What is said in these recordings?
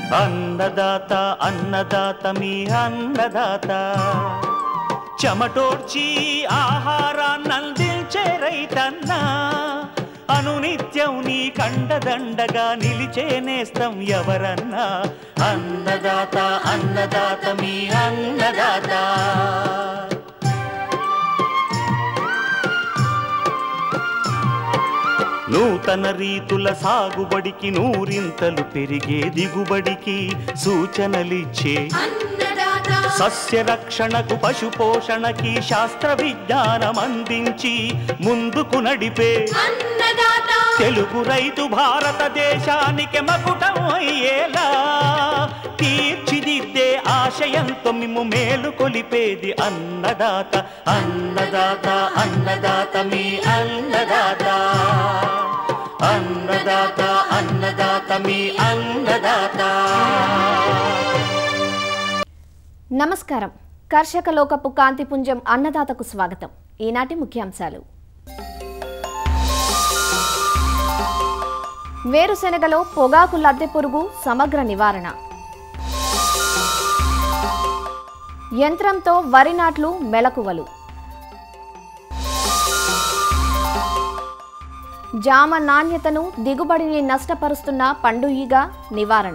అన్నదాత అన్నదాత మీ అన్నదాత చెమటోడ్చి ఆహారాన్నందించే రైతన్న అనునిత్యం నీ కండదండగా నిలిచే నేస్తం ఎవరన్నా అన్నదాత అన్నదాత మీ అన్నదాత నూతన రీతుల సాగుబడికి నూరింతలు పెరిగే దిగుబడికి సూచనలిచ్చే సస్య రక్షణకు పశు పోషణకి శాస్త్ర విజ్ఞానం అందించి ముందుకు నడిపే తెలుగు రైతు భారతదేశానికి మకుటం అయ్యేలా తీర్చిదిద్దే ఆశయంతో మిమ్ము మేలు కొలిపేది అన్నదాత అన్నదాత అన్నదాత మీ అన్నదాత అన్నదాత అన్నదాత మీ అన్నదాత. నమస్కారం. కర్షక లోకపు కాంతిపుంజం అన్నదాతకు స్వాగతం. ఈనాటి ముఖ్యాంశాలు: వేరుశెనగలో పొగాకు లద్దె పురుగు సమగ్ర నివారణ, యంత్రంతో వరి నాట్లు మెలకువలు, జామ నాణ్యతను దిగుబడిని నష్టపరుస్తున్న పండు ఈగ నివారణ,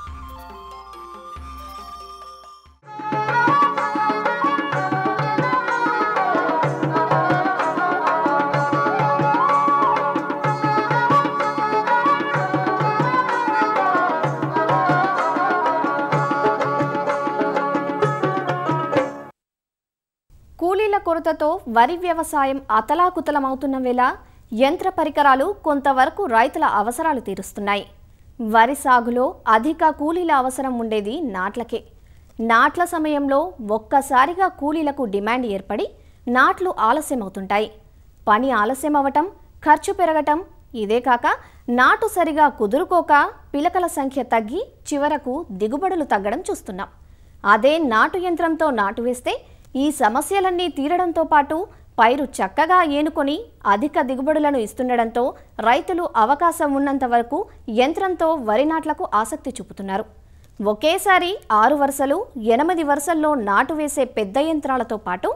కూలీల కొరతతో వరి వ్యవసాయం అతలాకుతలమవుతున్న వేళ యంత్ర పరికరాలు కొంతవరకు రైతుల అవసరాలు తీరుస్తున్నాయి. వరి సాగులో అధిక కూలీల అవసరం ఉండేది నాట్లకే. నాట్ల సమయంలో ఒక్కసారిగా కూలీలకు డిమాండ్ ఏర్పడి నాట్లు ఆలస్యమవుతుంటాయి. పని ఆలస్యమవటం, ఖర్చు పెరగటం, ఇదే కాక నాటు సరిగా కుదురుకోక పిలకల సంఖ్య తగ్గి చివరకు దిగుబడులు తగ్గడం చూస్తున్నాం. అదే నాటు యంత్రంతో నాటు వేస్తే ఈ సమస్యలన్నీ తీరడంతో పాటు పైరు చక్కగా ఏనుకొని అధిక దిగుబడులను ఇస్తుండడంతో రైతులు అవకాశం ఉన్నంత వరకు యంత్రంతో వరి నాట్లకు ఆసక్తి చూపుతున్నారు. ఒకేసారి 6 వరుసలు, 8 వరుసల్లో నాటు వేసే పెద్ద యంత్రాలతో పాటు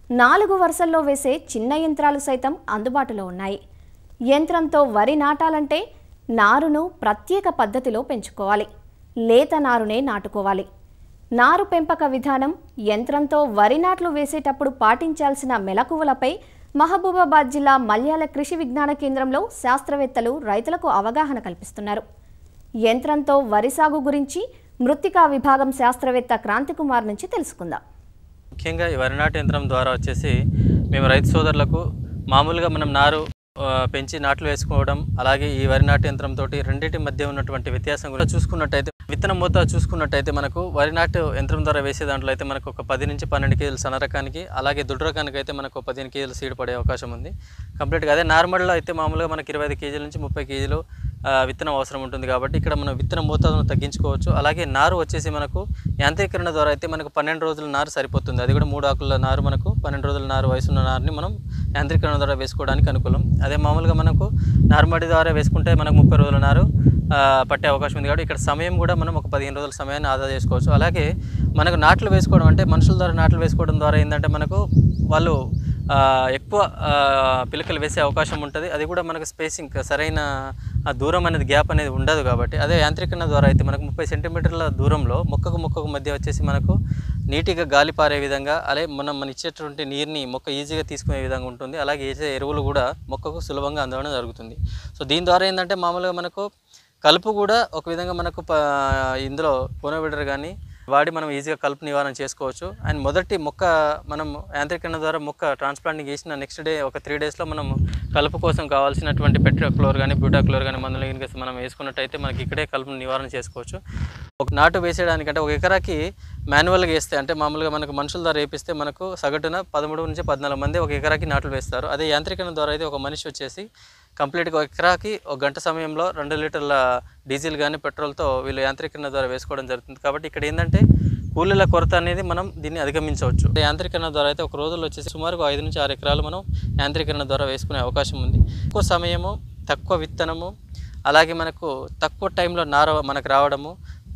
4 వరుసల్లో వేసే చిన్న యంత్రాలు సైతం అందుబాటులో ఉన్నాయి. యంత్రంతో వరి నాటాలంటే నారును ప్రత్యేక పద్ధతిలో పెంచుకోవాలి. లేత నారునే నాటుకోవాలి. నారు పెంపక విధానం, యంత్రంతో వరి నాట్లు వేసేటప్పుడు పాటించాల్సిన మెలకువలపై మహబూబాబాద్ జిల్లా మల్యాల కృషి విజ్ఞాన కేంద్రంలో శాస్త్రవేత్తలు రైతులకు అవగాహన కల్పిస్తున్నారు. యంత్రంతో వరి సాగు గురించి మృత్తికా విభాగం శాస్త్రవేత్త క్రాంతికుమార్ నుంచి తెలుసుకుందాం. ముఖ్యంగా ఈ వరి నాటు యంత్రం ద్వారా వచ్చేసి మేము రైతు సోదరులకు మామూలుగా మనం నారు పెంచి నాట్లు వేసుకోవడం, అలాగే ఈ వరి నాటు యంత్రంతో రెండింటి మధ్య ఉన్నటువంటి వ్యత్యాసం కూడా చూసుకున్నట్టయితే, విత్తనం మోతాదు చూసుకున్నట్టయితే మనకు వరి నాటు యంత్రం ద్వారా వేసే దాంట్లో అయితే మనకు ఒక 10 నుంచి 12 కేజీలు సన్న రకానికి, అలాగే దుడ్డు రకానికి అయితే మనకు 15 కేజీలు సీడ్ పడే అవకాశం ఉంది కంప్లీట్గా. అదే నార్మల్లో అయితే మామూలుగా మనకు 25 కేజీల నుంచి 30 కేజీలు విత్తనం అవసరం ఉంటుంది. కాబట్టి ఇక్కడ మనం విత్తనం మోతాదును తగ్గించుకోవచ్చు. అలాగే నారు వచ్చేసి మనకు యాంత్రీకరణ ద్వారా అయితే మనకు 12 రోజుల నారు సరిపోతుంది. అది కూడా 3 ఆకుల నారు, మనకు 12 రోజుల నారు వయసున్న నారుని మనం యాంత్రీకరణ ద్వారా వేసుకోవడానికి అనుకూలం. అదే మామూలుగా మనకు నార్మడి ద్వారా వేసుకుంటే మనకు 30 రోజుల నారు పట్టే అవకాశం ఉంది. కాబట్టి ఇక్కడ సమయం కూడా మనం ఒక 15 రోజుల సమయాన్ని ఆదా చేసుకోవచ్చు. అలాగే మనకు నాట్లు వేసుకోవడం అంటే మనుషుల ద్వారా నాట్లు వేసుకోవడం ద్వారా ఏంటంటే మనకు వాళ్ళు ఎక్కువ పిలకలు వేసే అవకాశం ఉంటుంది. అది కూడా మనకు స్పేసింగ్ సరైన దూరం అనేది గ్యాప్ అనేది ఉండదు. కాబట్టి అదే యాంత్రీకరణ ద్వారా అయితే మనకు 30 సెంటీమీటర్ల దూరంలో మొక్కకు మధ్య వచ్చేసి మనకు నీటిగా గాలి పారే విధంగా, అలాగే మనం ఇచ్చేటువంటి నీరుని మొక్క ఈజీగా తీసుకునే విధంగా ఉంటుంది. అలాగే వేసే ఎరువులు కూడా మొక్కకు సులభంగా అందడం జరుగుతుంది. సో దీని ద్వారా ఏంటంటే మామూలుగా మనకు కలుపు కూడా ఒక విధంగా మనకు ఇందులో పోనోబిడర్ కానీ వాడి మనం ఈజీగా కలుపు నివారణ చేసుకోవచ్చు. అండ్ మొదటి మొక్క మనం యాంత్రీకరణ ద్వారా మొక్క ట్రాన్స్ప్లాంటింగ్ చేసిన నెక్స్ట్ డే ఒక 3 డేస్లో మనం కలుపు కోసం కావాల్సినటువంటి పెట్రాక్లోర్ కానీ బ్యూటాక్లోర్ కానీ మందులు కనుక మనం వేసుకున్నట్టయితే మనకి ఇక్కడే కలుపును నివారణ చేసుకోవచ్చు. ఒక నాటు వేసేయడానికంటే ఒక ఎకరాకి మాన్యువల్గా వేస్తే, అంటే మామూలుగా మనకు మనుషుల ద్వారా వేపిస్తే మనకు సగటున 13 నుంచి 14 మంది ఒక ఎకరాకి నాట్లు వేస్తారు. అదే యాంత్రీకరణ ద్వారా అయితే ఒక మనిషి వచ్చేసి కంప్లీట్గా ఒక ఎకరాకి 1 గంట సమయంలో 2 లీటర్ల డీజిల్ కానీ పెట్రోల్తో వీళ్ళు యాంత్రీకరణ ద్వారా వేసుకోవడం జరుగుతుంది. కాబట్టి ఇక్కడ ఏంటంటే కూలీల కొరత అనేది మనం దీన్ని అధిగమించవచ్చు. యాంత్రీకరణ ద్వారా అయితే ఒక రోజుల్లో వచ్చేసి సుమారుగా 5 నుంచి 6 ఎకరాలు మనం యాంత్రీకరణ ద్వారా వేసుకునే అవకాశం ఉంది. ఎక్కువ సమయము, తక్కువ విత్తనము, అలాగే మనకు తక్కువ టైంలో నార మనకు రావడము,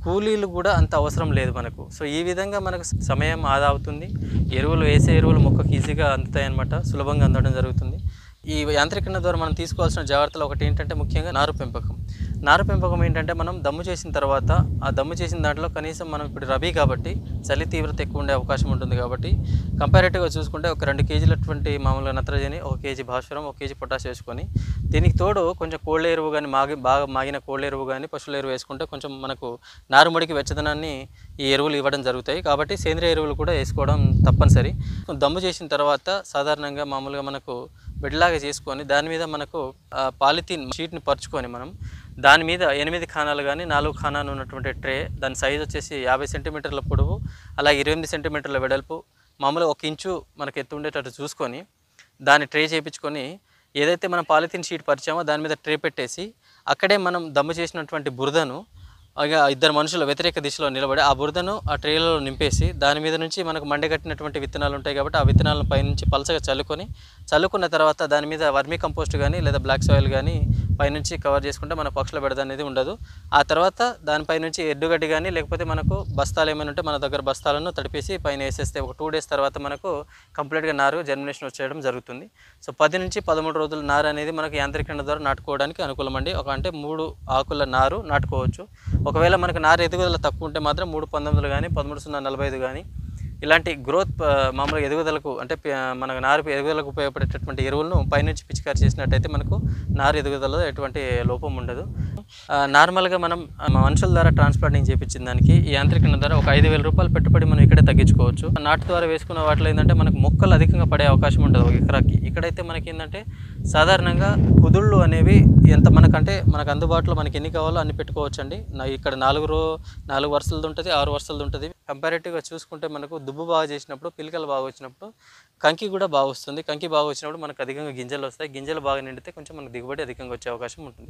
కూలీలు కూడా అంత అవసరం లేదు మనకు. సో ఈ విధంగా మనకు సమయం ఆదా అవుతుంది. వేసే ఎరువులు మొక్కకు ఈజీగా అందుతాయి అన్నమాట, సులభంగా అందడం జరుగుతుంది. ఈ యాంత్రీకరణ ద్వారా మనం తీసుకోవాల్సిన జాగ్రత్తలు ఒకటి ఏంటంటే ముఖ్యంగా నారు పెంపకం ఏంటంటే మనం దమ్ము చేసిన తర్వాత ఆ దమ్ము చేసిన దాంట్లో కనీసం మనం ఇప్పుడు రబీ కాబట్టి చలి తీవ్రత ఎక్కువ ఉండే అవకాశం ఉంటుంది. కాబట్టి కంపారేటివ్గా చూసుకుంటే ఒక 2 కేజీలటువంటి మామూలుగా నత్రజని, 1 కేజీ భాస్వరం, 1 కేజీ పొటాష్ వేసుకొని దీనికి తోడు కొంచెం కోళ్ళ ఎరువు కానీ బాగా మాగిన కోళ్ళ ఎరువు కానీ పశువుల ఎరువు వేసుకుంటే కొంచెం మనకు నారుమడికి వెచ్చదనాన్ని ఈ ఎరువులు ఇవ్వడం జరుగుతాయి. కాబట్టి సేంద్రియ ఎరువులు కూడా వేసుకోవడం తప్పనిసరి. దమ్ము చేసిన తర్వాత సాధారణంగా మామూలుగా మనకు బెడ్లాగా చేసుకొని దాని మీద మనకు పాలిథీన్ షీట్ని పరుచుకొని మనం దాని మీద 8 ఖానాలు కానీ 4 ఖానాలు ఉన్నటువంటి ట్రే, దాని సైజు వచ్చేసి 50 సెంటీమీటర్ల పొడవు, అలాగే 28 సెంటీమీటర్ల వెడల్పు, మామూలుగా 1 ఇంచు మనకు ఎత్తు ఉండేటట్టు చూసుకొని దాన్ని ట్రే చేయించుకొని ఏదైతే మనం పాలిథీన్ షీట్ పరిచామో దాని మీద ట్రే పెట్టేసి అక్కడే మనం దమ్ము చేసినటువంటి బురదను ఇక 2 మనుషులు వ్యతిరేక దిశలో నిలబడి ఆ బురదను ఆ ట్రేలలో నింపేసి దాని మీద నుంచి మనకు మండగట్టినటువంటి విత్తనాలు ఉంటాయి కాబట్టి ఆ విత్తనాలను పైనుంచి పలచగా చల్లుకున్న తర్వాత దాని మీద వర్మీ కంపోస్ట్ కానీ లేదా బ్లాక్ సాయిల్ కానీ పైనుంచి కవర్ చేసుకుంటే మన పక్షుల బెడద అనేది ఉండదు. ఆ తర్వాత దానిపై నుంచి ఎడ్డుగడ్డి కానీ లేకపోతే మనకు బస్తాలు ఏమైనా ఉంటే మన దగ్గర బస్తాలను తడిపేసి పైన వేసేస్తే ఒక 2 డేస్ తర్వాత మనకు కంప్లీట్గా నారు జర్మినేషన్ వచ్చేయడం జరుగుతుంది. సో 10 నుంచి 13 రోజుల నారు అనేది మనకు యాంత్రీకరణ ద్వారా నాటుకోవడానికి అనుకూలమండి. అంటే 3 ఆకుల నారు నాటుకోవచ్చు. ఒకవేళ మనకు నారు ఎదుగుదల తక్కువ ఉంటే మాత్రం 3.19 కానీ 13.045 కానీ ఇలాంటి గ్రోత్ మామూలుగా ఎదుగుదలకు అంటే మనకు నారు ఎదుగుదలకు ఉపయోగపడేటటువంటి ఎరువులను పైనుంచి పిచికారి చేసినట్టయితే మనకు నారు ఎదుగుదలలో ఎటువంటి లోపం ఉండదు. నార్మల్గా మనం మనుషుల ద్వారా ట్రాన్స్ప్లాంటింగ్ చేయించిన దానికి ఈ యాంత్రీకరణ ద్వారా ఒక 5,000 రూపాయలు పెట్టుబడి మనం ఇక్కడే తగ్గించుకోవచ్చు. నాటు ద్వారా వేసుకున్న వాటిలో ఏంటంటే మనకు మొక్కలు అధికంగా పడే అవకాశం ఉంటుంది ఒక ఎకరాకి. ఇక్కడైతే మనకి ఏంటంటే సాధారణంగా కుదుళ్ళు అనేవి ఎంత మనకంటే మనకు అందుబాటులో మనకి ఎన్ని కావాలో అన్ని పెట్టుకోవచ్చు అండి. ఇక్కడ 4 వరుసలది ఉంటుంది, 6 వరుసలది ఉంటుంది. కంపారేటివ్గా చూసుకుంటే మనకు దుబ్బు బాగా చేసినప్పుడు, పిలకలు బాగా వచ్చినప్పుడు కంకి కూడా బాగా వస్తుంది. కంకి బాగా వచ్చినప్పుడు మనకు అధికంగా గింజలు వస్తాయి. గింజలు బాగా నిండితే కొంచెం మనకు దిగుబడి అధికంగా వచ్చే అవకాశం ఉంటుంది.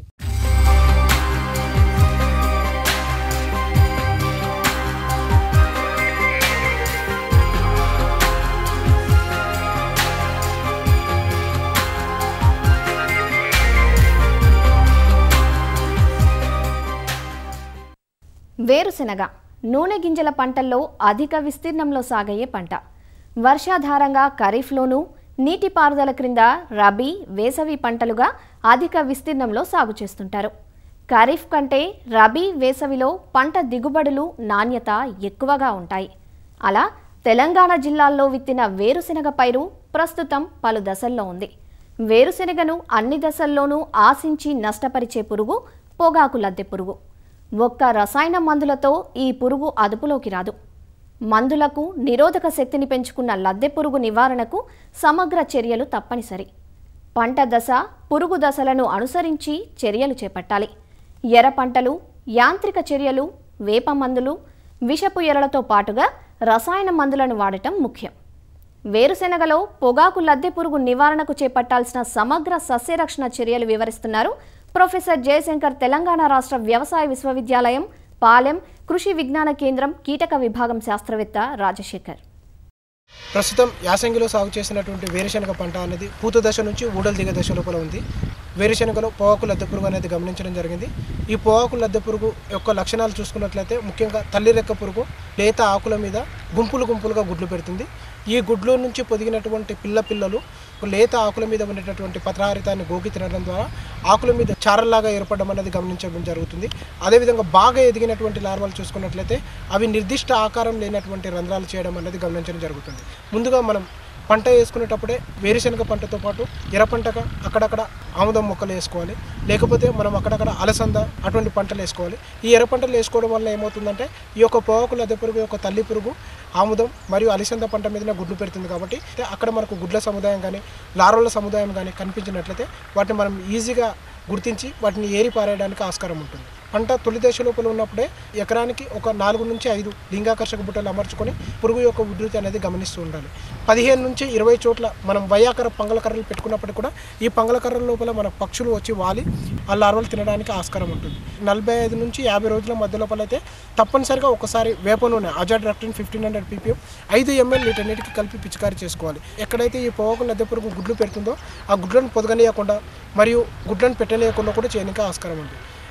వేరుశెనగ నూనె గింజల పంటల్లో అధిక విస్తీర్ణంలో సాగయ్యే పంట. వర్షాధారంగా ఖరీఫ్లోనూ నీటిపారుదల క్రింద రబీ, వేసవి పంటలుగా అధిక విస్తీర్ణంలో సాగు చేస్తుంటారు. ఖరీఫ్ కంటే రబీ, వేసవిలో పంట దిగుబడులు, నాణ్యత ఎక్కువగా ఉంటాయి. అలా తెలంగాణ జిల్లాల్లో విత్తిన వేరుశెనగ పైరు ప్రస్తుతం పలు దశల్లో ఉంది. వేరుశెనగను అన్ని దశల్లోనూ ఆశించి నష్టపరిచే పురుగు పొగాకు లద్దె పురుగు. ఒక్క రసాయన మందులతో ఈ పురుగు అదుపులోకి రాదు. మందులకు నిరోధక శక్తిని పెంచుకున్న లద్దె పురుగు నివారణకు సమగ్ర చర్యలు తప్పనిసరి. పంట దశ, పురుగు దశలను అనుసరించి చర్యలు చేపట్టాలి. ఎర్ర పంటలు, యాంత్రిక చర్యలు, వేప మందులు, విషపు ఎరలతో పాటుగా రసాయన మందులను వాడటం ముఖ్యం. వేరుశెనగలో పొగాకు లద్దె పురుగు నివారణకు చేపట్టాల్సిన సమగ్ర సస్యరక్షణ చర్యలు వివరిస్తున్నారు ప్రొఫెసర్ జయశంకర్, తెలంగాణ రాష్ట్ర వ్యవసాయ విశ్వవిద్యాలయం, పాలెం కృషి విజ్ఞాన కేంద్రం కీటక విభాగం శాస్త్రవేత్త రాజశేఖర్. ప్రస్తుతం యాసంగిలో సాగు చేసినటువంటి వేరుశెనగ పంట అనేది పూత దశ నుంచి ఊడలు దిగే దశ లోపల ఉంది. వేరుశెనగలో పొగాకు లద్దె పురుగు అనేది గమనించడం జరిగింది. ఈ పొగాకు లద్దె పురుగు యొక్క లక్షణాలు చూసుకున్నట్లయితే ముఖ్యంగా తల్లి రెక్క పురుగు లేత ఆకుల మీద గుంపులుగా గుడ్లు పెడుతుంది. ఈ గుడ్ల నుంచి పొదిగినటువంటి పిల్లలు లేత ఆకుల మీద ఉండేటటువంటి పత్రహారితాన్ని గోకి తినడం ద్వారా ఆకుల మీద చారల్లాగా ఏర్పడడం అనేది గమనించడం జరుగుతుంది. అదేవిధంగా బాగా ఎదిగినటువంటి లార్వాలు చూసుకున్నట్లయితే అవి నిర్దిష్ట ఆకారం లేనటువంటి రంధ్రాలు చేయడం అనేది గమనించడం జరుగుతుంది. ముందుగా మనం పంట వేసుకునేటప్పుడే వేరుశెనగ పంటతో పాటు ఎర్ర పంటగా అక్కడక్కడ ఆముదం మొక్కలు వేసుకోవాలి. లేకపోతే మనం అక్కడక్కడ అలసంద అటువంటి పంటలు వేసుకోవాలి. ఈ ఎర్ర పంటలు వేసుకోవడం వల్ల ఏమవుతుందంటే ఈ యొక్క పొగాకు లద్దె పురుగు యొక్క తల్లి పురుగు ఆముదం మరియు అలసంద పంట మీదనే గుడ్లు పెడుతుంది. కాబట్టి అక్కడ మనకు గుడ్ల సముదాయం కానీ లార్వల సముదాయం కానీ కనిపించినట్లయితే వాటిని మనం ఈజీగా గుర్తించి వాటిని ఏరి పారేయడానికి ఆస్కారం ఉంటుంది. పంట తొలి దశ లోపల ఉన్నప్పుడే ఎకరానికి ఒక 4 నుంచి 5 లింగాకర్షక బుట్టలు అమర్చుకొని పురుగు యొక్క ఉధృతి అనేది గమనిస్తూ ఉండాలి. 15 నుంచి 20 చోట్ల మనం వయాకర పంగలకర్రలు పెట్టుకున్నప్పటికీ కూడా ఈ పంగలకర్రల లోపల మన పక్షులు వచ్చి వాలి ఆ లార్వలు తినడానికి ఆస్కారం ఉంటుంది. 45 నుంచి 50 రోజుల మధ్య లోపల అయితే తప్పనిసరిగా ఒకసారి వేప నూనె అజాడ్రాక్టిన్ 1500 ppm 5 ml లీటర్ నీటికి కలిపి పిచికారీ చేసుకోవాలి. ఎక్కడైతే ఈ పొగాకు లద్దె పురుగు గుడ్లు పెడుతుందో ఆ గుడ్లను పొదగనీయకుండా మరియు గుడ్లను పెట్టనీయకుండా కూడా చేయడానికి ఆస్కారం ఉంది.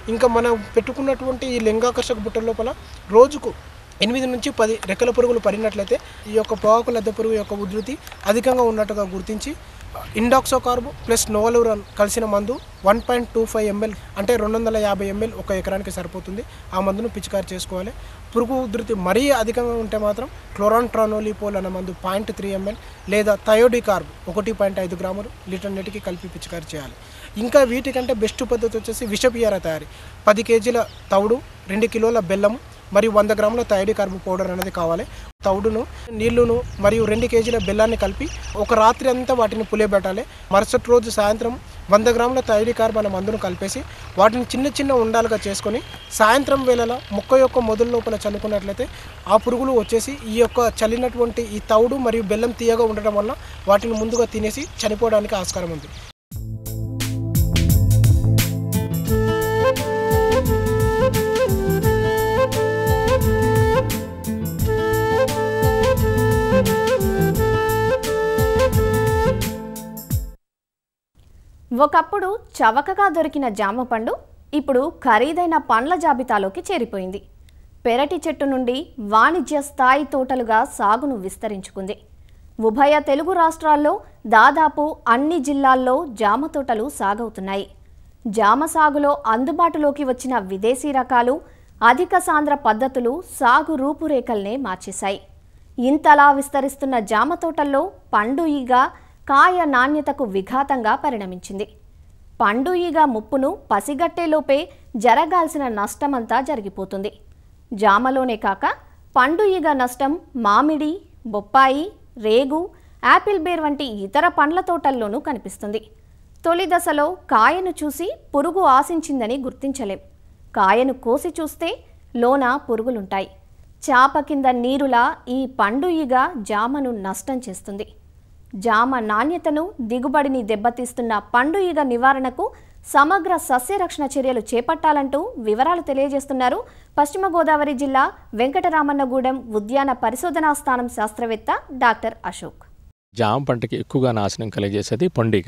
ఇంకా మనం పెట్టుకున్నటువంటి ఈ లింగాకర్షక బుట్ట లోపల రోజుకు 8 నుంచి 10 రెక్కల పురుగులు పడినట్లయితే ఈ యొక్క పొగాకు లద్దె పురుగు యొక్క ఉధృతి అధికంగా ఉన్నట్టుగా గుర్తించి ఇండాక్సోకార్బ్ ప్లస్ నోవలురాన్ కలిసిన మందు 1.25 ml అంటే 250 ml ఒక ఎకరానికి సరిపోతుంది. ఆ మందును పిచికారి చేసుకోవాలి. పురుగు ఉధృతి మరీ అధికంగా ఉంటే మాత్రం క్లోరాంట్రానోలిపోల్ అనే మందు 0.3 ml లేదా థయోడికార్బ్ 1.5 గ్రాములు లీటర్ నీటికి కలిపి పిచికారి చేయాలి. ఇంకా వీటికంటే బెస్ట్ పద్ధతి వచ్చేసి విషపియార తయారీ. 10 కేజీల తవుడు, 2 కిలోల బెల్లము మరియు 100 గ్రాముల థయోడికార్బ్ పౌడర్ అనేది కావాలి. తవుడును, నీళ్లును మరియు 2 కేజీల బెల్లాన్ని కలిపి ఒక రాత్రి అంతా వాటిని పులియబెట్టాలి. మరుసటి రోజు సాయంత్రం 100 గ్రాముల థయోడికార్బ్ అనే మందును కలిపేసి వాటిని చిన్న చిన్న ఉండాలుగా చేసుకొని సాయంత్రం వేళల మొక్క యొక్క మొదలు లోపల చల్లుకున్నట్లయితే ఆ పురుగులు వచ్చేసి ఈ యొక్క చల్లినటువంటి ఈ తవుడు మరియు బెల్లం తీయగా ఉండడం వల్ల వాటిని ముందుగా తినేసి చనిపోవడానికి ఆస్కారం ఉంది. ఒకప్పుడు చవకగా దొరికిన జామ పండు ఇప్పుడు ఖరీదైన పండ్ల జాబితాలోకి చేరిపోయింది. పెరటి చెట్టు నుండి వాణిజ్య స్థాయి తోటలుగా సాగును విస్తరించుకుంది. ఉభయ తెలుగు రాష్ట్రాల్లో దాదాపు అన్ని జిల్లాల్లో జామ తోటలు సాగవుతున్నాయి. జామ సాగులో అందుబాటులోకి వచ్చిన విదేశీ రకాలు, అధిక సాంద్ర పద్ధతులు సాగు రూపురేఖల్నే మార్చేశాయి. ఇంతలా విస్తరిస్తున్న జామ తోటల్లో పండు ఈగ కాయ నాణ్యతకు విఘాతంగా పరిణమించింది. పండు ఈగ ముప్పును పసిగట్టేలోపే జరగాల్సిన నష్టమంతా జరిగిపోతుంది. జామలోనే కాక పండు ఈగ నష్టం మామిడి, బొప్పాయి, రేగు, యాపిల్ బేర్ వంటి ఇతర పండ్ల తోటల్లోనూ కనిపిస్తుంది. తొలి దశలో కాయను చూసి పురుగు ఆశించిందని గుర్తించలేం. కాయను కోసి చూస్తే లోన పురుగులుంటాయి. చాప కింద నీరులా ఈ పండు ఈగ జామను నష్టం చేస్తుంది. జామ నాణ్యతను, దిగుబడిని దెబ్బతీస్తున్న పండు ఈగ నివారణకు సమగ్ర సస్యరక్షణ చర్యలు చేపట్టాలంటూ వివరాలు తెలియజేస్తున్నారు పశ్చిమ గోదావరి జిల్లా వెంకటరామన్నగూడెం ఉద్యాన పరిశోధనా స్థానం శాస్త్రవేత్త డాక్టర్ అశోక్. జామ పంటకి ఎక్కువగా నాశనం కలిగజేసేది పండుగ.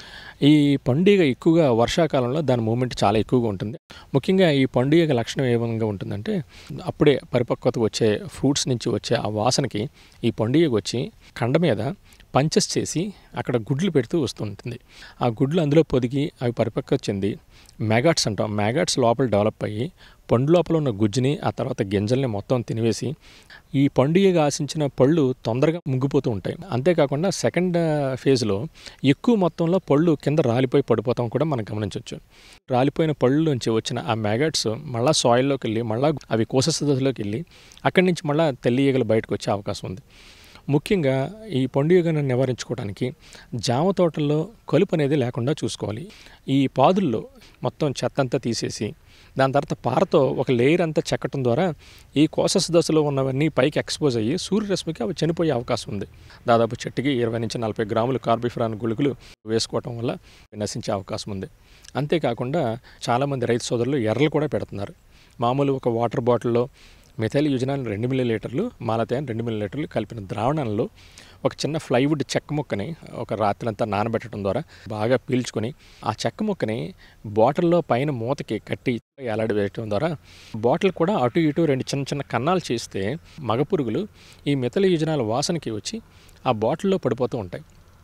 ఈ పండుగ ఎక్కువగా వర్షాకాలంలో దాని మూమెంట్ చాలా ఎక్కువగా ఉంటుంది. ముఖ్యంగా ఈ పండుగ లక్షణం ఏ విధంగా ఉంటుందంటే అప్పుడే పరిపక్వత వచ్చే ఫ్రూట్స్ నుంచి వచ్చే ఆ వాసనకి ఈ పండుగ వచ్చి కండ మీద పంచెస్ చేసి అక్కడ గుడ్లు పెడుతూ వస్తుంటుంది. ఆ గుడ్లు అందులో పొదిగి అవి పరిపక్వత చెంది మ్యాగాట్స్ అంటాం. మ్యాగాట్స్ లోపల డెవలప్ అయ్యి పండు లోపల ఉన్న గుజ్జుని ఆ తర్వాత గింజల్ని మొత్తం తినివేసి ఈ పండుగగా ఆశించిన పళ్ళు తొందరగా ముగ్గిపోతూ ఉంటాయి. అంతేకాకుండా సెకండ్ ఫేజ్లో ఎక్కువ మొత్తంలో పళ్ళు కింద రాలిపోయి పడిపోతాం కూడా మనం గమనించవచ్చు. రాలిపోయిన పళ్ళలోంచి వచ్చిన ఆ మ్యాగట్స్ మళ్ళీ సాయిల్లోకి వెళ్ళి మళ్ళీ అవి కోశస్థితిలోకి వెళ్ళి అక్కడి నుంచి మళ్ళీ తెల్లి ఈగలు బయటకు వచ్చే అవకాశం ఉంది. ముఖ్యంగా ఈ పండుగను నివారించుకోవడానికి జామ తోటల్లో కలుపు అనేది లేకుండా చూసుకోవాలి. ఈ పాదుల్లో మొత్తం చెత్త అంతా తీసేసి దాని తర్వాత పారతో ఒక లేయర్ అంతా చెక్కటం ద్వారా ఈ కోసస్ దశలో ఉన్నవన్నీ పైకి ఎక్స్పోజ్ అయ్యి సూర్యరశ్మికి అవి చనిపోయే అవకాశం ఉంది. దాదాపు చెట్టుకి 20 నుంచి 40 గ్రాములు కార్బిఫ్రాన్ గుళికలు వేసుకోవటం వల్ల నశించే అవకాశం ఉంది. అంతేకాకుండా చాలామంది రైతు సోదరులు ఎర్రలు కూడా పెడుతున్నారు. మామూలు ఒక వాటర్ బాటిల్లో మిథైల్ యూజనాన్ 2 మిల్లీలీటర్లు, మాలతయాన్ 2 మిల్లీలీటర్లు కలిపిన ద్రావణంలో ఒక చిన్న ఫ్లైవుడ్ చెక్క ముక్కని ఒక రాత్రంతా నానబెట్టడం ద్వారా బాగా పీల్చుకొని ఆ చెక్క ముక్కని బాటిల్లో పైన మూతకి కట్టి ఏలాడి వేయటం ద్వారా బాటిల్ కూడా అటు ఇటు 2 చిన్న చిన్న కన్నాలు చేస్తే మగ పురుగులు ఈ మిథైల్ యూజనాల వాసనకి వచ్చి ఆ బాటిల్లో పడిపోతూ ఉంటాయి.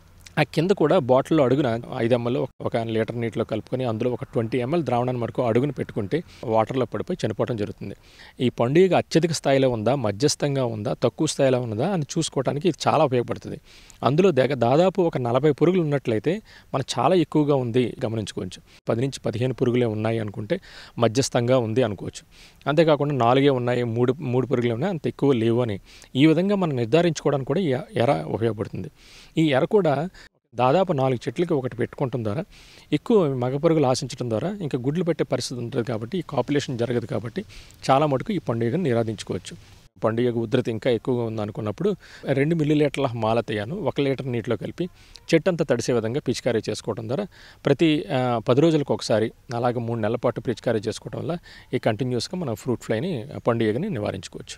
ఆ కింద కూడా బాటిల్లో అడుగున 5 ml ఒక లీటర్ నీటిలో కలుపుకొని అందులో ఒక 20 ml ద్రావణాన్ని వరకు అడుగును పెట్టుకుంటే వాటర్లో పడిపోయి చనిపోవడం జరుగుతుంది. ఈ పండుగ అత్యధిక స్థాయిలో ఉందా, మధ్యస్థంగా ఉందా, తక్కువ స్థాయిలో ఉన్నదా అని చూసుకోవడానికి ఇది చాలా ఉపయోగపడుతుంది. అందులో దాదాపు ఒక 40 పురుగులు ఉన్నట్లయితే మనం చాలా ఎక్కువగా ఉంది గమనించుకోవచ్చు. 10 నుంచి 15 పురుగులే ఉన్నాయి అనుకుంటే మధ్యస్థంగా ఉంది అనుకోవచ్చు. అంతేకాకుండా 4 ఉన్నాయి, 3 పురుగులే ఉన్నాయి, అంత ఎక్కువ లేవు అని ఈ విధంగా మనం నిర్ధారించుకోవడానికి కూడా ఈ ఎర ఉపయోగపడుతుంది. ఈ ఎర కూడా దాదాపు 4 చెట్లకి ఒకటి పెట్టుకోవడం ద్వారా ఎక్కువ మగ పురుగులు ఆశించడం ద్వారా ఇంకా గుడ్లు పెట్టే పరిస్థితి ఉంటుంది కాబట్టి ఈ కాపులేషన్ జరగదు కాబట్టి చాలా మటుకు ఈ పండుగను నిరోధించుకోవచ్చు. పండుగ ఉధృతి ఇంకా ఎక్కువగా ఉందనుకున్నప్పుడు 2 మిల్లీలీటర్ల మాలతయాను 1 లీటర్ నీటిలో కలిపి చెట్టంతా తడిసే విధంగా పిచికారీ చేసుకోవడం ద్వారా ప్రతి 10 రోజులకు ఒకసారి అలాగే 3 నెలల పాటు పిచికారీ చేసుకోవడం వల్ల ఈ కంటిన్యూస్గా మనం ఫ్రూట్ ఫ్లైని పండుగని నివారించుకోవచ్చు.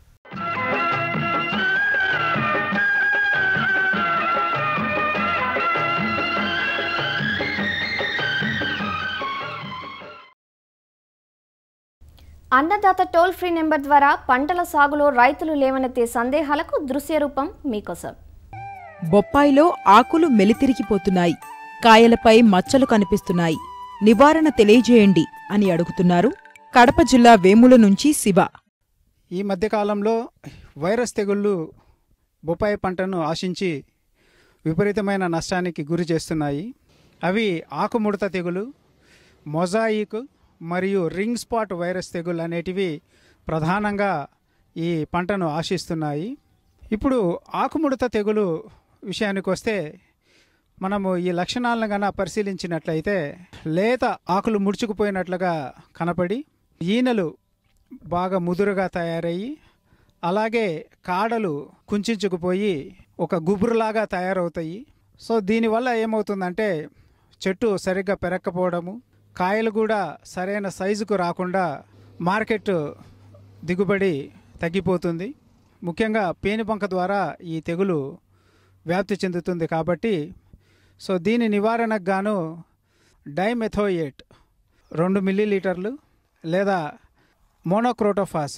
అన్నదాత టోల్ ఫ్రీ నెంబర్ ద్వారా పంటల సాగులో రైతులు లేవనెత్తే సందేహాలకు దృశ్య రూపం మీకోసం. బొప్పాయిలో ఆకులు మెలితిరిగిపోతున్నాయి, కాయలపై మచ్చలు కనిపిస్తున్నాయి, నివారణ తెలియజేయండి అని అడుగుతున్నారు కడప జిల్లా వేముల నుంచి శివ. ఈ మధ్యకాలంలో వైరస్ తెగుళ్ళు బొప్పాయి పంటను ఆశించి విపరీతమైన నష్టానికి గురి చేస్తున్నాయి. అవి ఆకుముడత తెగులు, మొజాయిక్ మరియు రింగ్ స్పాట్ వైరస్ తెగులు అనేటివి ప్రధానంగా ఈ పంటను ఆశిస్తున్నాయి. ఇప్పుడు ఆకుముడత తెగులు విషయానికి వస్తే మనము ఈ లక్షణాలను గన పరిశీలించినట్లయితే లేత ఆకులు ముడుచుకుపోయినట్లుగా కనపడి ఈనెలు బాగా ముదురుగా తయారయ్యి అలాగే కాడలు కుంచుకుపోయి ఒక గుబురులాగా తయారవుతాయి. సో దీనివల్ల ఏమవుతుందంటే చెట్టు సరిగ్గా పెరక్కపోవడము, కాయలు కూడా సరైన సైజుకు రాకుండా మార్కెట్ దిగుబడి తగ్గిపోతుంది. ముఖ్యంగా పేనుబంక ద్వారా ఈ తెగులు వ్యాప్తి చెందుతుంది కాబట్టి సో దీని నివారణకు గాను డైమెథోయేట్ 2 మిల్లీలీటర్లు లేదా మోనోక్రోటోఫాస్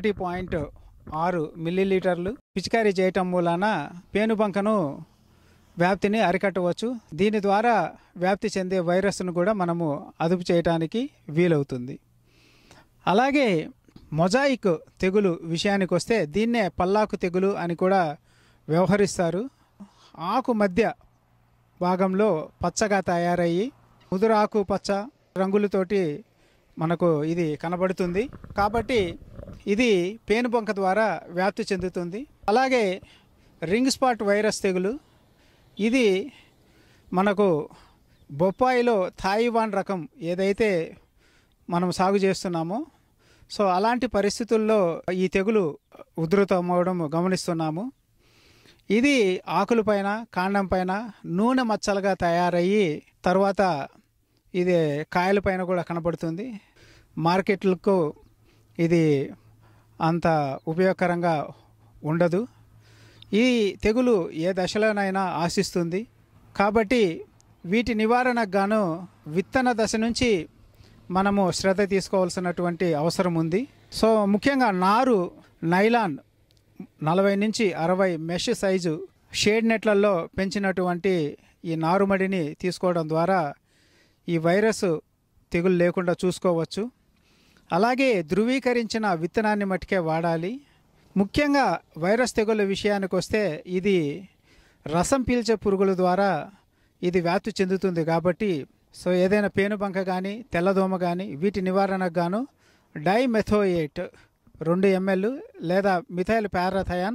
1.6 మిల్లీలీటర్లు పిచికారీ చేయటం మూలాన పేనుబంకను వ్యాప్తిని అరికట్టవచ్చు. దీని ద్వారా వ్యాప్తి చెందే వైరస్ను కూడా మనము అదుపు చేయడానికి వీలవుతుంది. అలాగే మొజాయిక్ తెగులు విషయానికి వస్తే దీన్నే పల్లాకు తెగులు అని కూడా వ్యవహరిస్తారు. ఆకు మధ్య భాగంలో పచ్చగా తయారయ్యి ముదురు ఆకు పచ్చ రంగులతోటి మనకు ఇది కనబడుతుంది. కాబట్టి ఇది పేనుబంక ద్వారా వ్యాప్తి చెందుతుంది. అలాగే రింగ్ స్పాట్ వైరస్ తెగులు, ఇది మనకు బొప్పాయిలో థాయివాన్ రకం ఏదైతే మనం సాగు చేస్తున్నామో సో అలాంటి పరిస్థితుల్లో ఈ తెగులు ఉధృతమవడం గమనిస్తున్నాము. ఇది ఆకులపైన కాండం పైన నూనె మచ్చలుగా తయారయ్యి తర్వాత ఇది కాయలపైన కూడా కనబడుతుంది. మార్కెట్లకు ఇది అంత ఉపయోగకరంగా ఉండదు. ఈ తెగులు ఏ దశలోనైనా ఆశిస్తుంది కాబట్టి వీటి నివారణకు గాను విత్తన దశ నుంచి మనము శ్రద్ధ తీసుకోవాల్సినటువంటి అవసరం ఉంది. సో ముఖ్యంగా నారు నైలాన్ 40 నుంచి 60 మెష్ సైజు షేడ్ నెట్లలో పెంచినటువంటి ఈ నారుమడిని తీసుకోవడం ద్వారా ఈ వైరస్ తెగులు లేకుండా చూసుకోవచ్చు. అలాగే ధృవీకరించిన విత్తనాన్ని మట్టుకే వాడాలి. ముఖ్యంగా వైరస్ తెగుళ్ళ విషయానికి వస్తే ఇది రసం పీల్చే పురుగుల ద్వారా ఇది వ్యాప్తి చెందుతుంది కాబట్టి సో ఏదైనా పేనుబంక కానీ తెల్లదోమ కానీ వీటి నివారణకు గాను డైమెథోయేట్ 2 ml లేదా మిథైల్ పారాథయాన్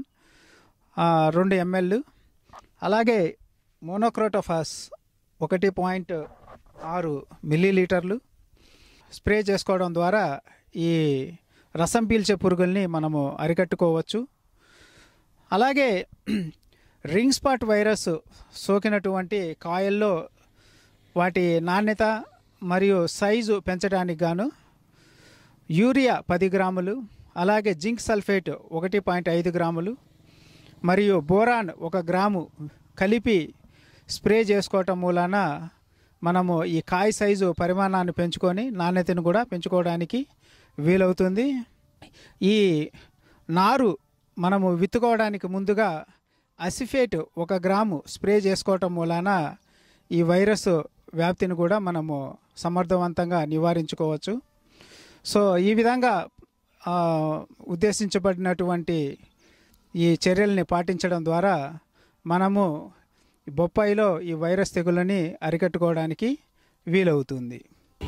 2 ml అలాగే మోనోక్రోటోఫాస్ 1.6 మిల్లీలీటర్లు స్ప్రే చేసుకోవడం ద్వారా ఈ రసం పీల్చే పురుగుల్ని మనము అరికట్టుకోవచ్చు. అలాగే రింగ్ స్పాట్ వైరస్ సోకినటువంటి కాయల్లో వాటి నాణ్యత మరియు సైజు పెంచడానికి గాను యూరియా 10 గ్రాములు, అలాగే జింక్ సల్ఫేట్ 1.5 గ్రాములు మరియు బోరాన్ 1 గ్రాము కలిపి స్ప్రే చేసుకోవటం మూలాన మనము ఈ కాయ సైజు పరిమాణాన్ని పెంచుకొని నాణ్యతను కూడా పెంచుకోవడానికి వీలవుతుంది. ఈ నారు మనము విత్తుకోవడానికి ముందుగా అసిఫేట్ 1 గ్రాము స్ప్రే చేసుకోవటం మూలాన ఈ వైరస్ వ్యాప్తిని కూడా మనము సమర్థవంతంగా నివారించుకోవచ్చు. సో ఈ విధంగా ఉద్దేశించబడినటువంటి ఈ చర్యల్ని పాటించడం ద్వారా మనము బొప్పాయిలో ఈ వైరస్ తెగులని అరికట్టుకోవడానికి వీలవుతుంది.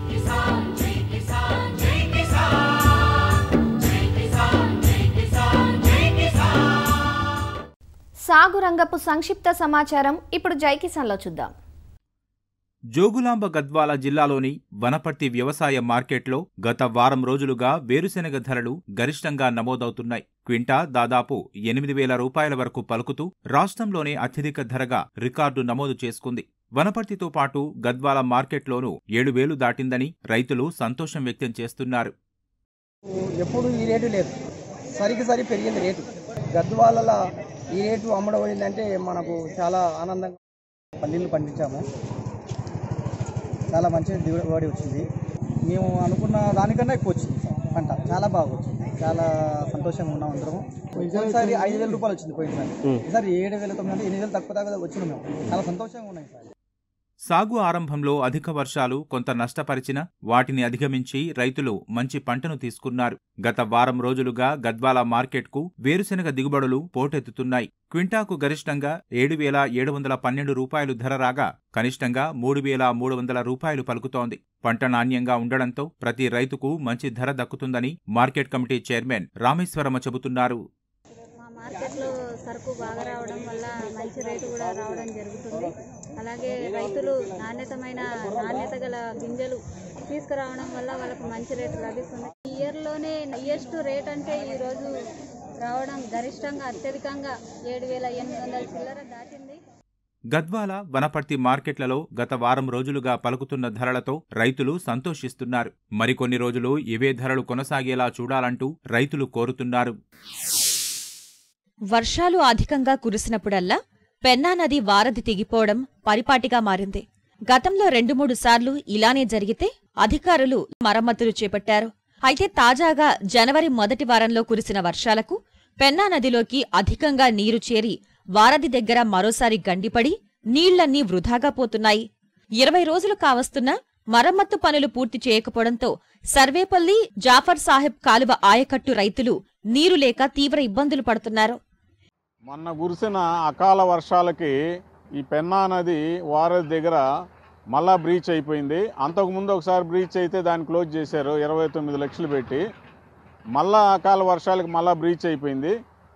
సాగు రంగపు సంక్షిప్త సమాచారం ఇప్పుడు జై కిసాన్లో చూద్దాం. జోగులాంబ గద్వాల జిల్లాలోని వనపర్తి వ్యవసాయ మార్కెట్లో గత వారం రోజులుగా వేరుశెనగ ధరలు గరిష్టంగా నమోదవుతున్నాయి. క్వింటా దాదాపు 8,000 రూపాయల వరకు పలుకుతూ రాష్ట్రంలోనే అత్యధిక ధరగా రికార్డు నమోదు చేసుకుంది. వనపర్తితో పాటు గద్వాల మార్కెట్లోనూ 7,000 దాటిందని రైతులు సంతోషం వ్యక్తం చేస్తున్నారు. ఎప్పుడు ఈ రేటు లేదు, సరి పెరిగింది రేటు. గద్వాలలో ఈ రేటు అమ్మడమైందంటే మనకు చాలా ఆనందంగా. పల్లీలు పండించాము, చాలా మంచి దిగుబడి వచ్చింది. మేము అనుకున్న దానికన్నా ఎక్కువ వచ్చింది. పంట చాలా బాగా వచ్చింది, చాలా సంతోషంగా ఉన్నాం అందరం. పోయినసారి 5,000 రూపాయలు వచ్చింది, పోయినసారి ఈసారి 7,900 8,000 తక్కువ దాకా వచ్చినాం మేము. చాలా సంతోషంగా ఉన్నాయి సార్. సాగు ఆరంభంలో అధిక వర్షాలు కొంత నష్టపరిచినా వాటిని అధిగమించి రైతులు మంచి పంటను తీసుకున్నారు. గత వారం రోజులుగా గద్వాల మార్కెట్కు వేరుశెనగ దిగుబడులు పోటెత్తుతున్నాయి. క్వింటాకు గరిష్టంగా 7,712 రూపాయలు ధర రాగా కనిష్టంగా 3,300 రూపాయలు పలుకుతోంది. పంట నాణ్యంగా ఉండడంతో ప్రతి రైతుకు మంచి ధర దక్కుతుందని మార్కెట్ కమిటీ చైర్మన్ రామేశ్వరమ్మ చెబుతున్నారు. మార్కెట్లో సరుకు బాగా రావడం వల్ల మంచి రేటు కూడా రావడం జరుగుతుంది. అలాగే రైతులు నాణ్యత గల గింజలు తీసుకురావడం వల్ల వాళ్ళకు మంచి రేటు లభిస్తుంది. ఈ ఇయర్లోనే హైయెస్ట్ రేట్ అంటే ఈరోజు రావడం గరిష్టంగా అత్యధికంగా 7,800 చిల్లర దాటింది. గద్వాల, వనపర్తి మార్కెట్లలో గత వారం రోజులుగా పలుకుతున్న ధరలతో రైతులు సంతోషిస్తున్నారు. మరికొన్ని రోజులు ఇవే ధరలు కొనసాగేలా చూడాలంటూ రైతులు కోరుతున్నారు. వర్షాలు అధికంగా కురిసినప్పుడల్లా పెన్నా నది వారధి తెగిపోవడం పరిపాటిగా మారింది. గతంలో 2-3 సార్లు ఇలానే జరిగితే అధికారులు మరమ్మతులు చేపట్టారు. అయితే తాజాగా జనవరి మొదటి వారంలో కురిసిన వర్షాలకు పెన్నా నదిలోకి అధికంగా నీరు చేరి వారధి దగ్గర మరోసారి గండిపడి నీళ్లన్నీ వృధాగా పోతున్నాయి. 20 రోజులు కావస్తున్నా మరమ్మత్తు పనులు పూర్తి చేయకపోవడంతో సర్వేపల్లి, జాఫర్ సాహెబ్ కాలువ ఆయకట్టు రైతులు నీరు లేక తీవ్ర ఇబ్బందులు పడుతున్నారు. మొన్న కురిసిన అకాల వర్షాలకి ఈ పెన్నా నది వారధి దగ్గర మళ్ళా బ్రీచ్ అయిపోయింది. అంతకుముందు ఒకసారి బ్రీచ్ అయితే దాన్ని క్లోజ్ చేశారు 29 లక్షలు పెట్టి. మళ్ళా అకాల వర్షాలకి మళ్ళా బ్రీచ్ అయిపోయింది.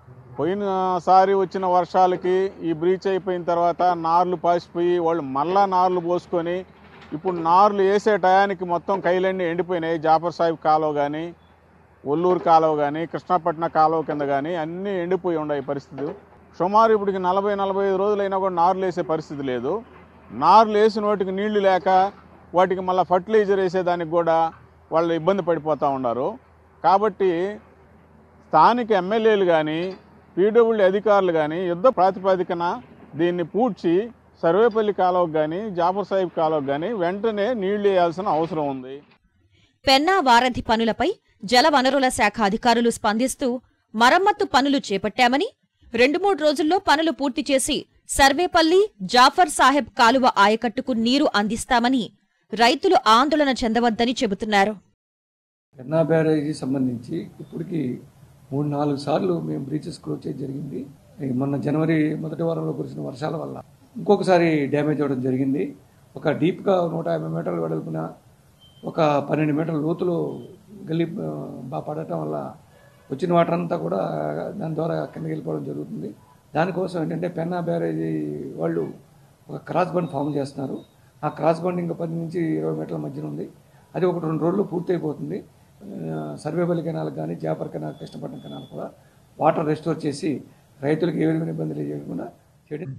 పోయినసారి వచ్చిన వర్షాలకి ఈ బ్రీచ్ అయిపోయిన తర్వాత నార్లు పాసిపోయి వాళ్ళు మళ్ళా నార్లు పోసుకొని ఇప్పుడు నార్లు వేసే టయానికి మొత్తం కైలన్నీ ఎండిపోయినాయి. జాఫర్ సాహిబ్ కాలువ కానీ, ఒల్లూరు కాలువ కానీ, కృష్ణాపట్నం కాలువ కింద కానీ అన్నీ ఎండిపోయి ఉన్నాయి పరిస్థితి. సుమారు ఇప్పటికి 40-45 రోజులైనా కూడా నార్లు వేసే పరిస్థితి లేదు. నార్లు వేసిన వాటికి నీళ్లు లేక వాటికి మళ్ళీ ఫర్టిలైజర్ వేసేదానికి కూడా వాళ్ళు ఇబ్బంది పడిపోతూ ఉన్నారు. కాబట్టి స్థానిక ఎమ్మెల్యేలు కానీ, పీడబ్ల్యూడీ అధికారులు కానీ యుద్ధ ప్రాతిపదికన దీన్ని పూడ్చి సర్వేపల్లి కాలువకు కానీ, జాఫర్ సాహిబ్ కాలువకు కానీ వెంటనే నీళ్లు వేయాల్సిన అవసరం ఉంది. పెన్నా వారధి పనులపై జలవనరుల శాఖ అధికారులు స్పందిస్తూ మరమ్మత్తు పనులు చేపట్టామని, 2-3 రోజుల్లో పనులు పూర్తి చేసి సర్వేపల్లి, జాఫర్ సాహెబ్ కాలువ ఆయకట్టుకు నీరు అందిస్తామని రైతులు ఆందోళన చెందవద్దని చెబుతున్నారు. పెన్నా బ్యారేజీ సంబంధించి ఇప్పటికి 3-4 సార్లు మేము బ్రీచెస్ క్లోజ్ చేయడం జరిగింది. మొన్న జనవరి మొదటి వారంలో కురిసిన వర్షాల వల్ల ఇంకొకసారి డ్యామేజ్ అవ్వడం జరిగింది. ఒక డీప్గా 150 మీటర్లు వెడల్పున ఒక 12 మీటర్ల లోతులో గల్లీ పడటం వల్ల వచ్చిన వాటర్ అంతా కూడా దాని ద్వారా కిందకి వెళ్ళిపోవడం జరుగుతుంది. దానికోసం ఏంటంటే పెన్నా బ్యారేజీ వాళ్ళు ఒక క్రాస్ బండ్ ఫామ్ చేస్తున్నారు. ఆ క్రాస్ బండ్ ఇంకా 10 నుంచి 20 మీటర్ల మధ్యన ఉంది. అది 1-2 రోజుల్లో పూర్తి అయిపోతుంది. సర్వేపల్లి కెనాల్ కానీ, జాఫర్ కెనాల్, కృష్ణపట్నం కెనాల్ కూడా వాటర్ రెస్టోర్ చేసి రైతులకు ఏ విధమైన ఇబ్బందులు చేయకుండా చేయడం.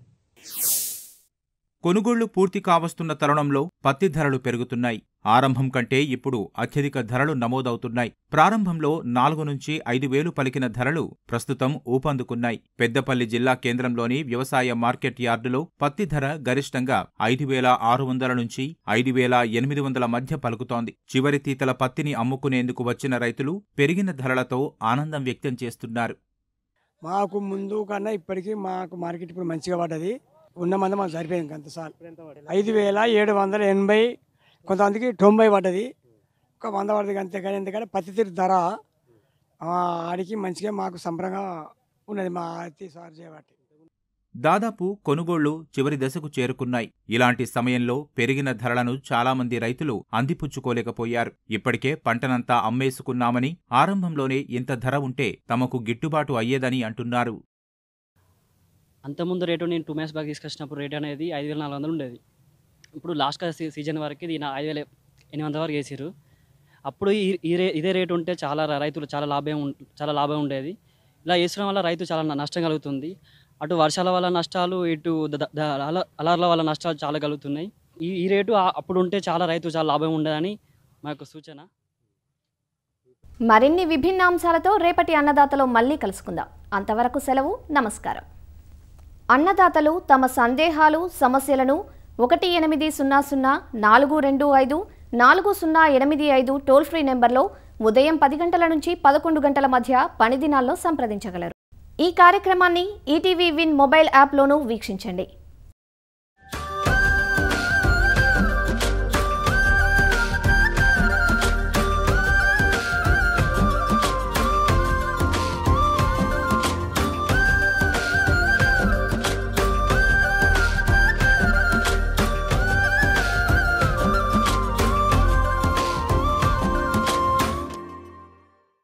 కొనుగోళ్లు పూర్తి కావస్తున్న తరుణంలో పత్తి ధరలు పెరుగుతున్నాయి. ఆరంభం కంటే ఇప్పుడు అత్యధిక ధరలు నమోదవుతున్నాయి. ప్రారంభంలో 4 నుంచి 5,000 పలికిన ధరలు ప్రస్తుతం ఊపందుకున్నాయి. పెద్దపల్లి జిల్లా కేంద్రంలోని వ్యవసాయ మార్కెట్ యార్డులో పత్తి ధర గరిష్టంగా 5,600 నుంచి 5,800 మధ్య పలుకుతోంది. చివరి తీతల పత్తిని అమ్ముకునేందుకు వచ్చిన రైతులు పెరిగిన ధరలతో ఆనందం వ్యక్తం చేస్తున్నారు. మాకు ముందు కన్నా ఇప్పటికీ మాకు మార్కెట్ ఇప్పుడు మంచిగా పడ్డది. ఉన్న మంది మాకు సరిపోయింది. అంతసార్లు 5,780, కొంతమందికి 90 పడ్డది. ఒక 100 పడుతుంది అంతేకాని. ఎందుకంటే పత్తి తీరు ధర ఆడికి మంచిగా మాకు సంబరంగా ఉన్నది మా అతి సార్ చేయబట్టి. దాదాపు కొనుగోళ్లు చివరి దశకు చేరుకున్నాయి. ఇలాంటి సమయంలో పెరిగిన ధరలను చాలామంది రైతులు అందిపుచ్చుకోలేకపోయారు. ఇప్పటికే పంటనంతా అమ్మేసుకున్నామని, ఆరంభంలోనే ఇంత ధర ఉంటే తమకు గిట్టుబాటు అయ్యేదని అంటున్నారు. అంతకుముందు రేటు నేను 2 months బ్యాక్ తీసుకొచ్చినప్పుడు రేట్ అనేది 5,400 ఉండేది. ఇప్పుడు లాస్ట్ సీజన్ వరకు ఇది 5,800 వరకు వేసారు. అప్పుడు ఇదే రేటు ఉంటే రైతులు చాలా లాభం ఉండేది. ఇలా వేసడం వల్ల రైతు చాలా నష్టం కలుగుతుంది. అటు వర్షాల వల్ల నష్టాలు, ఇటు అలర్ల వల్ల నష్టాలు చాలా కలుగుతున్నాయి. ఈ రేటు అప్పుడు ఉంటే రైతు చాలా లాభం ఉండేదని మా యొక్క సూచన. మరిన్ని విభిన్న అంశాలతో రేపటి అన్నదాతలో మళ్ళీ కలుసుకుందాం. అంతవరకు సెలవు. నమస్కారం. అన్నదాతలు తమ సందేహాలు, సమస్యలను 1800 425 4085 టోల్ ఫ్రీ నెంబర్లో ఉదయం 10 గంటల నుంచి 11 గంటల మధ్య పని దినాల్లో సంప్రదించగలరు. ఈ కార్యక్రమాన్ని ఈటీవీ విన్ మొబైల్ యాప్లోనూ వీక్షించండి.